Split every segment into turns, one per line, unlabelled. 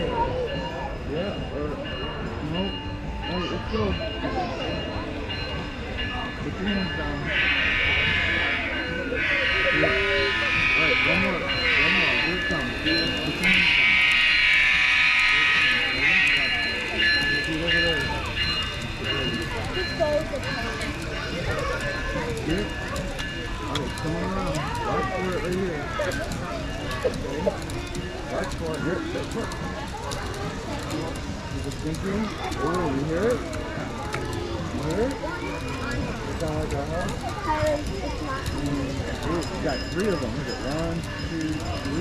Yeah, or no. Alright, let's go. Put your hands down. Yeah. Alright, one more. Here it comes. Put your hands down. See it over there. Here. Alright, come on around. Watch for it right here. Okay. Watch for it. Here, that's it. You just thinking. Oh, you hear it? You hear it? Sound like a hug? You got 3 of them. Look at 1, 2,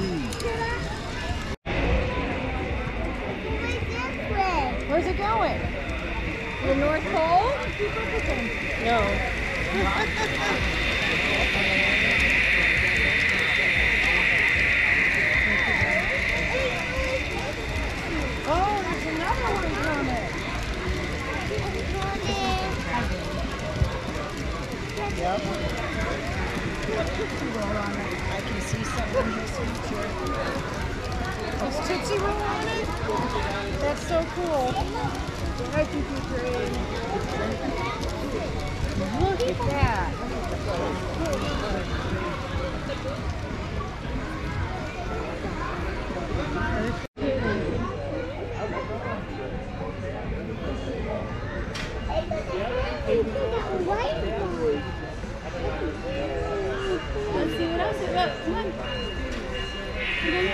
3.
Where's it going? The North Pole? No. Oh, there's another one coming. Yep. Tootsie Roll on it. I can see something in his future. There's Tootsie Roll on it? That's so cool. I think you're great. Look at that. Let's see what else is up. Come on. Come on.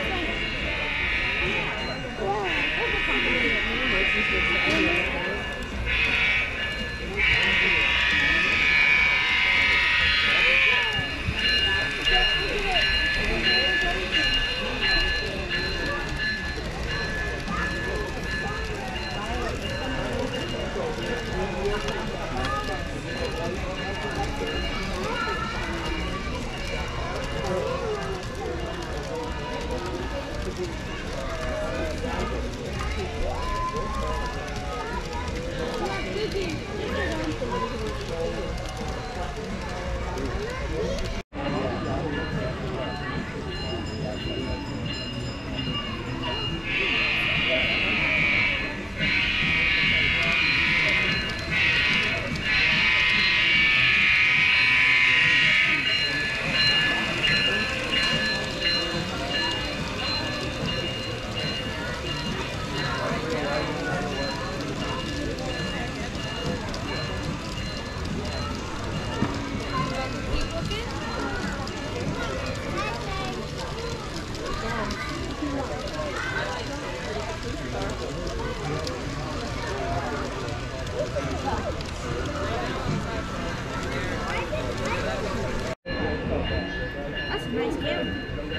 That's a nice game.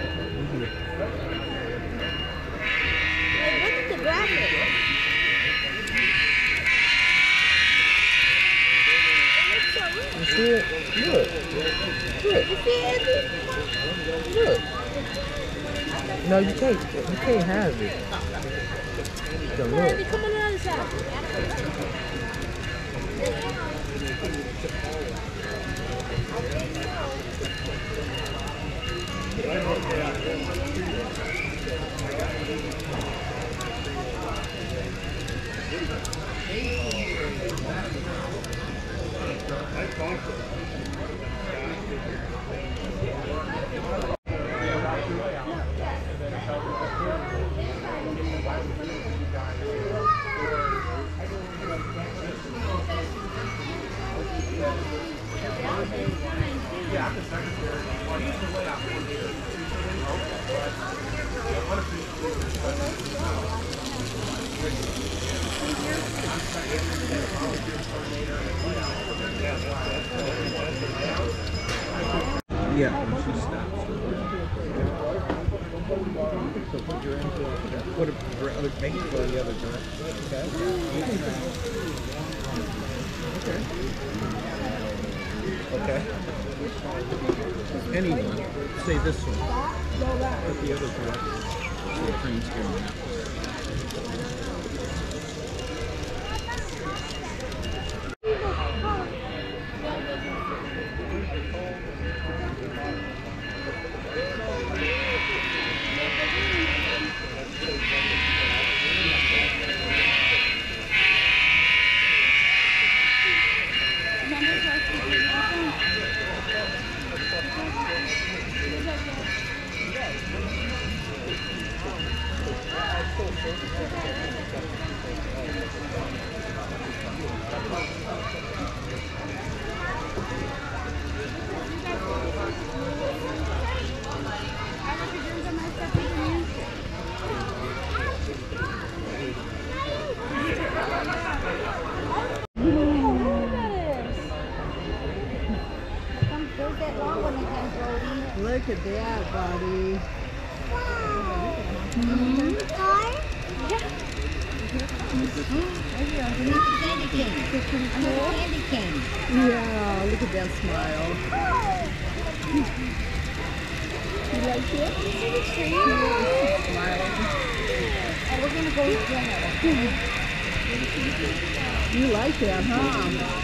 Hey, look at the graphics.
You see it? Look. Look.
You see it?
Look. No, you can't have it.
Come on, Andy, come on the other side.
Yeah, she stops. So put your into put other make it go the other direction. Okay. Okay. Anyone. Say this one. Put the other direction. So the train's going out.
Look at that, buddy. Yeah, look at that smile. You like it? See the tree? Smiling.
And we're gonna go to dinner.
You like that, huh?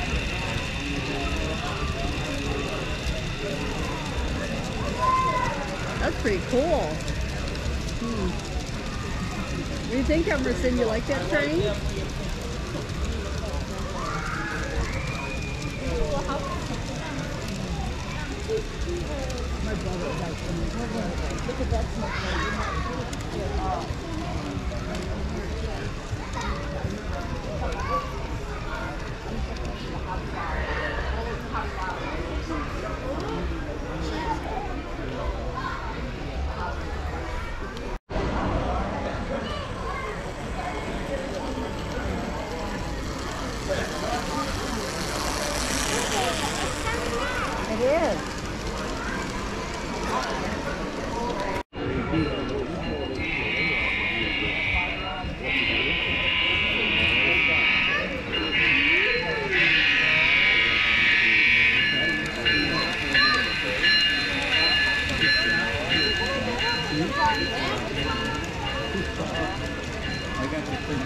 That's pretty cool. What do you think, Emerson? You like that train? My brother likes them. Look at that smoke. It is.
I got the thing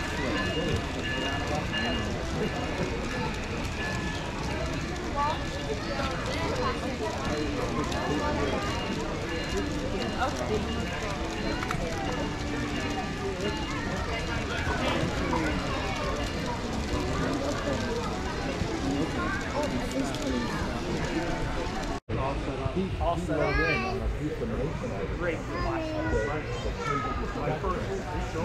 all set up. Great. My first show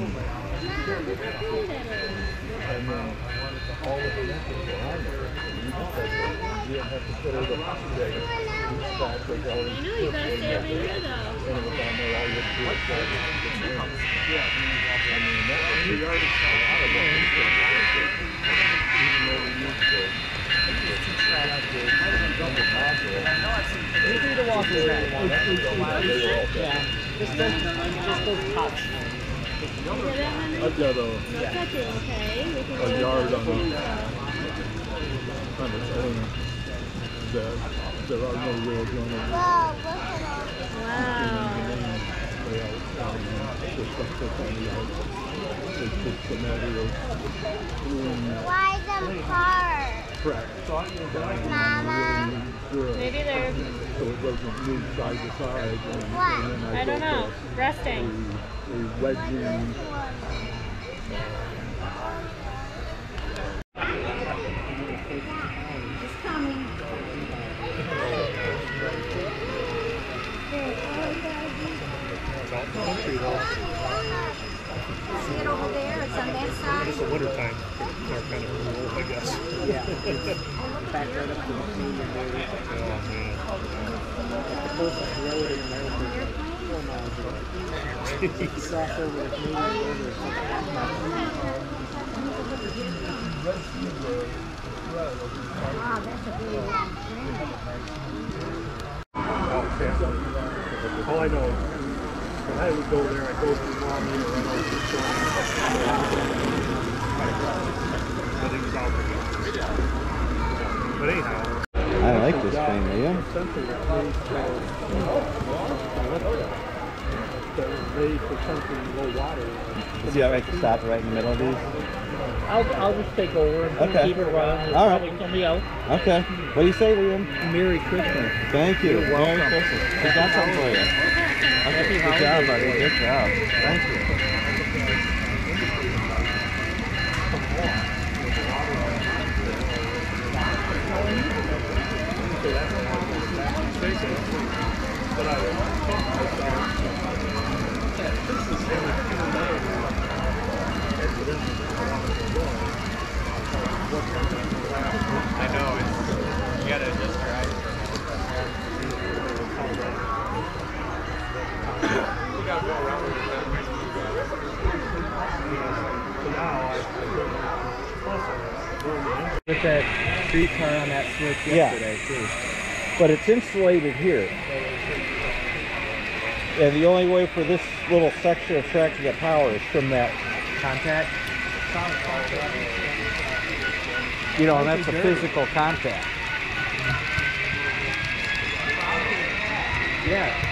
and then all of the records are on there. You don't have to put it up today. I know
you gotta stay over here though.
And it was on there all your yeah. I mean, that was the artist a lot of them. Even though we used to
Easy to walk through. Yeah. Just those cuts.
I've got a yard on its own that there are no rails on it.
Wow.
It's just a matter of
Why them cars?
track.
Mama.
Maybe they're,
So it doesn't move side to side.
What?
And then
I don't know, resting.
a wedging.
It's coming. See it over there? It's on that side.
It's the winter time. They're kind of cool, I guess. Yeah. Back right up to the sea and there. Oh, man. The perfect road in America. 4 miles away. Cross over the Canadian border or something.
Wow, that's a big one.
All I know is when I would go there, I'd go to the mom and run over the shore. But it was out there. But anyhow.
I like this thing, do you?
Made for something low water.
Is it alright to stop right in the middle of these?
I'll just take over and keep it running.
All right.
Probably somebody else.
Okay. What do you say, Liam?
Merry Christmas.
Thank you.
You're welcome.
Merry Christmas. We got something for you. Okay. Good job, buddy. Good job. Thank you. street car on that switch yesterday too.
But it's insulated here. And the only way for this little section of track to get power is from that
Contact.
you know, and that's a physical contact.
Yeah.